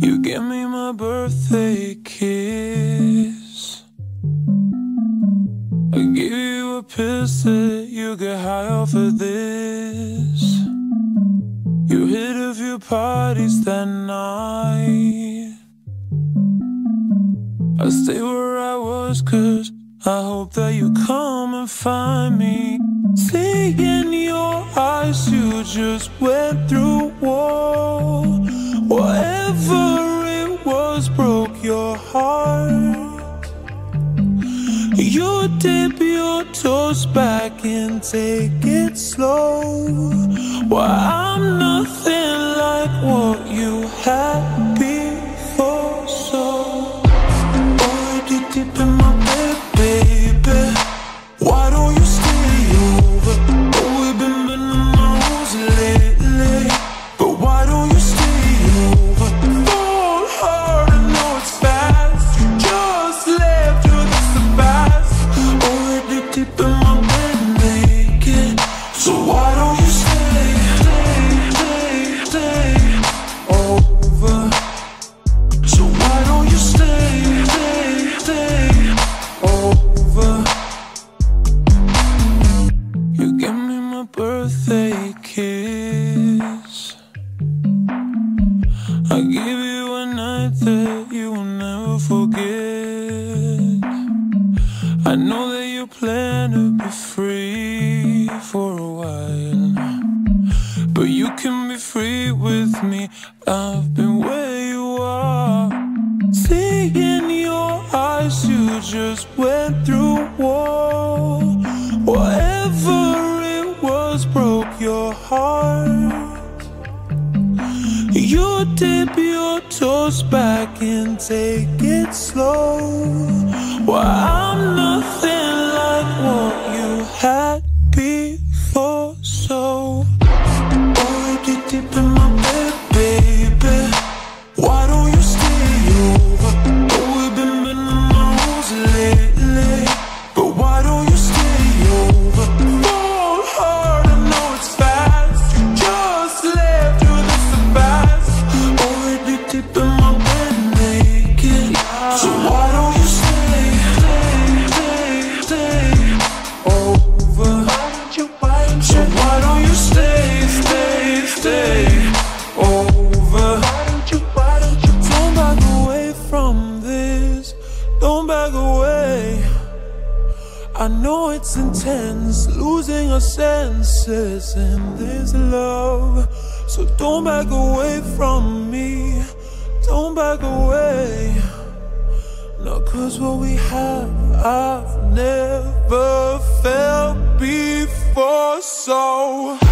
You give me my birthday kiss. I give you a piss that you get high off of this. You hit a few parties that night. I stay where I was 'cause I hope that you come and find me. See in your eyes you just went through war. Whatever it was broke your heart. You dip your toes back and take it slow. Well, I'm nothing like what you had before, so already deep in my bed, baby. Why don't you stay over? Oh, we've been bending our rules lately, but why don't you stay over? Fall hard, I know it's fast. You just left, you're this the past. Already deep in my bed naked, so why don't you stay over? So why don't you stay over? You give me my birthday kiss. I give you a night that you will never forget. I know that you plan to be free for a while, but you can be free with me. I've been where you are. See in your eyes you just went through war. Whatever it was broke your heart. You dip your toes back and take it slow. Well, I'm nothing like what you had before, so already deep in my bed, baby. Why don't you stay over? Oh, we've been bending our rules lately, but why don't you stay over? Fall hard, I know it's fast. You just left, you're this the past. Already deep in my bed naked, so why don't you stay over? So why don't you stay over? Don't back away from this, don't back away. I know it's intense, losing our senses in this love. So don't back away from me, don't back away. No, 'cause what we have, I've never felt before, so